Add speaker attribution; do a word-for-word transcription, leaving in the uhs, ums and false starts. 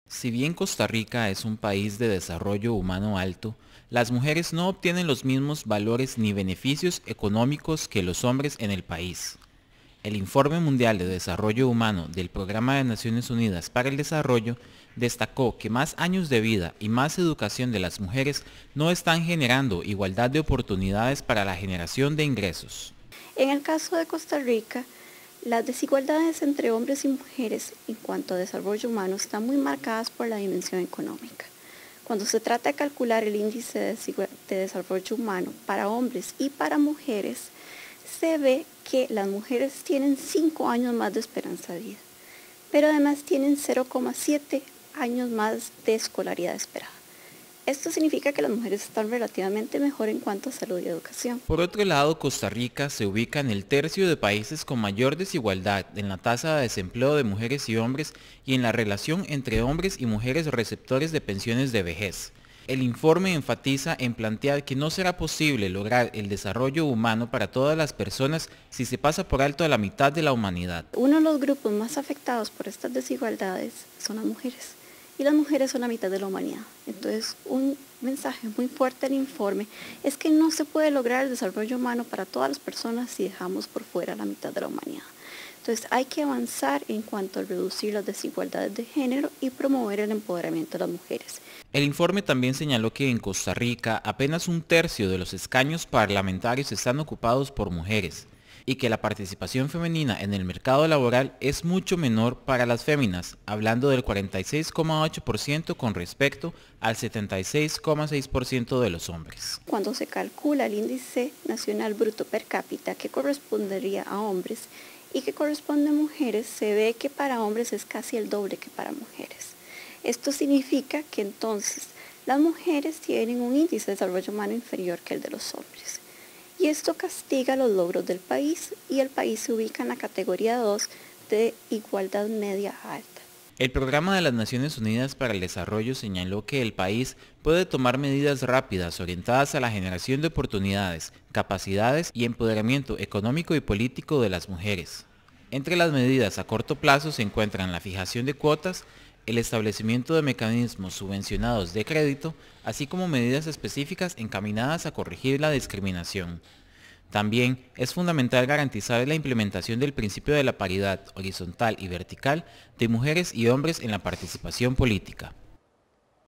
Speaker 1: Si bien Costa Rica es un país de desarrollo humano alto, las mujeres no obtienen los mismos valores ni beneficios económicos que los hombres en el país. El Informe Mundial de Desarrollo Humano del Programa de Naciones Unidas para el Desarrollo destacó que más años de vida y más educación de las mujeres no están generando igualdad de oportunidades para la generación de ingresos.
Speaker 2: En el caso de Costa Rica, las desigualdades entre hombres y mujeres en cuanto a desarrollo humano están muy marcadas por la dimensión económica. Cuando se trata de calcular el índice de, de desarrollo humano para hombres y para mujeres, se ve que las mujeres tienen cinco años más de esperanza de vida, pero además tienen cero coma siete años más de escolaridad esperada. Esto significa que las mujeres están relativamente mejor en cuanto a salud y educación.
Speaker 1: Por otro lado, Costa Rica se ubica en el tercio de países con mayor desigualdad en la tasa de desempleo de mujeres y hombres y en la relación entre hombres y mujeres receptores de pensiones de vejez. El informe enfatiza en plantear que no será posible lograr el desarrollo humano para todas las personas si se pasa por alto a la mitad de la humanidad.
Speaker 2: Uno de los grupos más afectados por estas desigualdades son las mujeres. Y las mujeres son la mitad de la humanidad. Entonces, un mensaje muy fuerte del informe es que no se puede lograr el desarrollo humano para todas las personas si dejamos por fuera la mitad de la humanidad. Entonces, hay que avanzar en cuanto a reducir las desigualdades de género y promover el empoderamiento de las mujeres.
Speaker 1: El informe también señaló que en Costa Rica apenas un tercio de los escaños parlamentarios están ocupados por mujeres, y que la participación femenina en el mercado laboral es mucho menor para las féminas, hablando del cuarenta y seis coma ocho por ciento con respecto al setenta y seis coma seis por ciento de los hombres.
Speaker 2: Cuando se calcula el índice nacional bruto per cápita que correspondería a hombres y que corresponde a mujeres, se ve que para hombres es casi el doble que para mujeres. Esto significa que entonces las mujeres tienen un índice de desarrollo humano inferior que el de los hombres. Y esto castiga los logros del país y el país se ubica en la categoría dos de igualdad media alta.
Speaker 1: El Programa de las Naciones Unidas para el Desarrollo señaló que el país puede tomar medidas rápidas orientadas a la generación de oportunidades, capacidades y empoderamiento económico y político de las mujeres. Entre las medidas a corto plazo se encuentran la fijación de cuotas, el establecimiento de mecanismos subvencionados de crédito, así como medidas específicas encaminadas a corregir la discriminación. También es fundamental garantizar la implementación del principio de la paridad horizontal y vertical de mujeres y hombres en la participación política.